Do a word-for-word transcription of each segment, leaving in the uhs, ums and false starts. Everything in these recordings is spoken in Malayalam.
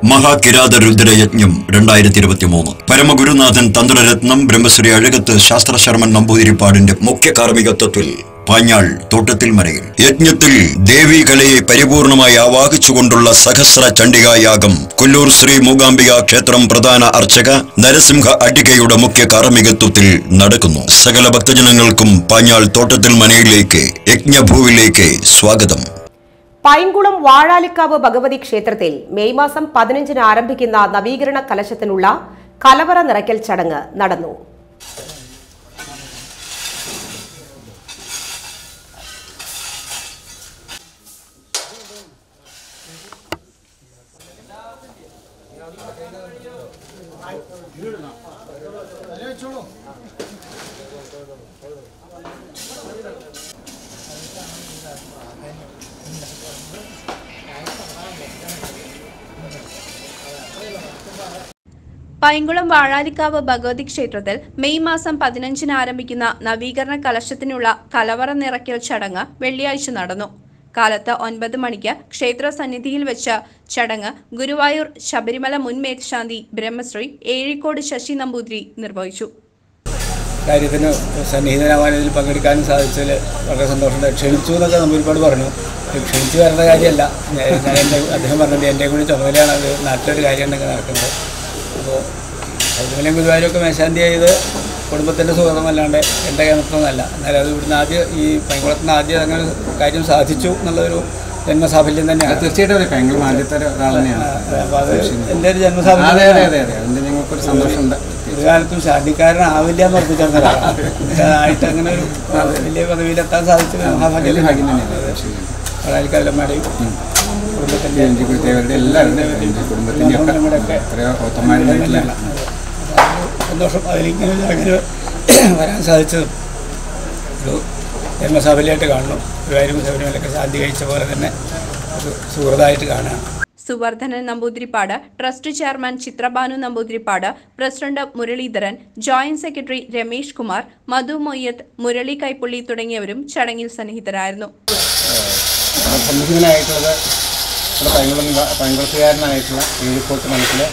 മഹാകിരാത രുദ്രയജ്ഞം രണ്ടായിരത്തി ഇരുപത്തി മൂന്ന് പരമഗുരുനാഥൻ തന്ത്രരത്നം ബ്രഹ്മശ്രീ അഴകത്ത് ശാസ്ത്രശർമ്മൻ നമ്പൂതിരിപ്പാടിന്റെ മുഖ്യ കാർമ്മികത്വത്തിൽ പാഞ്ഞാൾ തോട്ടത്തിൽ മനയിൽ യജ്ഞത്തിൽ ദേവീ കലയെ പരിപൂർണമായി ആവാഹിച്ചുകൊണ്ടുള്ള സഹസ്ര ചണ്ഡികായാഗം കൊല്ലൂർ ശ്രീ മൂകാംബിക ക്ഷേത്രം പ്രധാന അർച്ചക നരസിംഹ അടികയുടെ മുഖ്യ കാർമ്മികത്വത്തിൽ നടക്കുന്നു. സകല ഭക്തജനങ്ങൾക്കും പാഞ്ഞാൾ തോട്ടത്തിൽ മനയിലേക്ക് യജ്ഞഭൂവിലേക്ക് സ്വാഗതം. പൈങ്കുളം വാഴാലിക്കാവ് ഭഗവതി ക്ഷേത്രത്തിൽ മെയ് മാസം പതിനഞ്ചിന് ആരംഭിക്കുന്ന നവീകരണ കലശത്തിനുള്ള കലവറ നിറയ്ക്കൽ ചടങ്ങ് നടന്നു. പൈങ്കുളം വാഴാലിക്കാവ് ഭഗവതി ക്ഷേത്രത്തിൽ മെയ് മാസം പതിനഞ്ചിന് ആരംഭിക്കുന്ന നവീകരണ കലശത്തിനുള്ള കലവറ നിറയ്ക്കൽ ചടങ്ങ് വെള്ളിയാഴ്ച നടന്നു. കാലത്ത് ഒൻപത് മണിക്ക് ക്ഷേത്ര സന്നിധിയിൽ വെച്ച ചടങ്ങ് ഗുരുവായൂർ ശബരിമല മുൻ മേൽശാന്തി ബ്രഹ്മശ്രീ ഏഴിക്കോട് ശശി നമ്പൂതിരി നിർവഹിച്ചു. കാര്യത്തിന് സന്നിഹിതനാവാനതിൽ പങ്കെടുക്കാനും സാധിച്ചതിൽ വളരെ സന്തോഷമുണ്ട്. ക്ഷണിച്ചു എന്നൊക്കെ നമ്പൂതിരിപ്പാട് പറഞ്ഞു. ക്ഷണിച്ചു വരേണ്ട കാര്യമല്ല, ഞാൻ എൻ്റെ അദ്ദേഹം പറഞ്ഞത് എൻ്റെ കൂടി ചുമതലയാണ്. അത് നാട്ടിലൊരു കാര്യം ഉണ്ടെങ്കിൽ നടക്കുന്നത്. അപ്പോൾ ശബരിമലയും ഗുരുവായൂരൊക്കെ മേശാന്തി ആയത് കുടുംബത്തിൻ്റെ സുഖമല്ലാണ്ട് എൻ്റെ കേന്ദ്രമൊന്നുമല്ല. എന്നാലും അത് ഇവിടുന്ന് ആദ്യം ഈ പൈങ്കുളത്തിന് ആദ്യം അങ്ങനെ കാര്യം സാധിച്ചു എന്നുള്ളൊരു ജന്മസാഫല്യം തന്നെയാണ്. തീർച്ചയായിട്ടും പൈങ്കുളം ആദ്യത്തെ ഒരാൾ തന്നെയാണ്. അപ്പോൾ അത് എൻ്റെ ഒരു ജന്മസാഫല്യം. അതെ അതെ അതെ അതെ അതിൻ്റെ ഞങ്ങൾക്കൊരു സന്തോഷമുണ്ട്. ഒരു കാലത്തും ശാന്തിക്കാരനാവില്ല എന്ന് ഉറപ്പിച്ചിരുന്ന ഒരാളാണ്. ആയിട്ട് അങ്ങനെ ഒരു വലിയ പദവിയിലെത്താൻ സാധിച്ചത് മഹാഭാഗ്യം തന്നെയാണ്. വാഴാലിക്കാവിലമ്മയുടെയും കുടുംബത്തിൻ്റെ എല്ലാവരുടെയും കുടുംബത്തിൻ്റെ ഒക്കെ എത്രയോ ഓത്തന്മാരുണ്ടായിട്ടില്ല. സന്തോഷം അതിലിങ്ങനെ അങ്ങനെ വരാൻ സാധിച്ചതും ഒരു ജന്മസാഫല്യമായിട്ട് കാണണം. ഗുരുവായൂരും ശബരിമലയൊക്കെ ശാന്തി കഴിച്ച പോലെ തന്നെ ഒരു സുഹൃത്തായിട്ട് കാണാം. Suvardhanan Namboothiripad, trust chairman Chitrabhanu Namboothiripad, president Muraleedharan, joint secretary Ramesh Kumar, Madhu Moyyath, Murali Kaippulli തുടങ്ങിയവരും ചടങ്ങിൽ സന്നിഹിതരായിരുന്നു. സന്നിഹിതനായിട്ടുള്ളത് പൈങ്കുളം പൈങ്കുളത്തുകാരനായിട്ടുള്ള ഏഴിക്കോട്ട് മനസ്സിലെ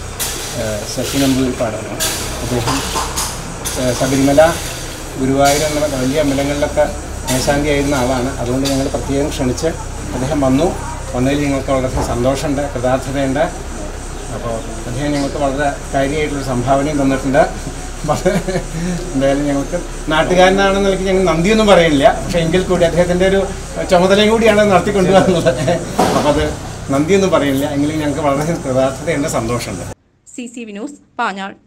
ശശി നമ്പൂതിരിപ്പാടാണ്. അദ്ദേഹം ശബരിമല ഗുരുവായൂർ എന്നുള്ള വലിയ അമ്പലങ്ങളിലൊക്കെ മേശാന്തി ആയിരുന്ന ആളാണ്. അതുകൊണ്ട് ഞങ്ങൾ പ്രത്യേകം ക്ഷണിച്ച് അദ്ദേഹം വന്നു. വന്നതിൽ ഞങ്ങൾക്ക് വളരെ സന്തോഷമുണ്ട്, കൃതാർത്ഥതയുണ്ട്. അപ്പോൾ അദ്ദേഹം ഞങ്ങൾക്ക് വളരെ കാര്യമായിട്ടൊരു സംഭാവനയും തന്നിട്ടുണ്ട്. എന്തായാലും ഞങ്ങൾക്ക് നാട്ടുകാരനാണെന്ന നിലയ്ക്ക് ഞങ്ങൾ നന്ദിയൊന്നും പറയുന്നില്ല. പക്ഷേ എങ്കിൽ കൂടി അദ്ദേഹത്തിൻ്റെ ഒരു ചുമതലയും കൂടിയാണ് നടത്തിക്കൊണ്ടുവരുന്നത്. അപ്പോൾ അത് നന്ദിയൊന്നും പറയുന്നില്ല. എങ്കിലും ഞങ്ങൾക്ക് വളരെ കൃതാർത്ഥതയുണ്ട്, സന്തോഷമുണ്ട്. C C V news Panjal.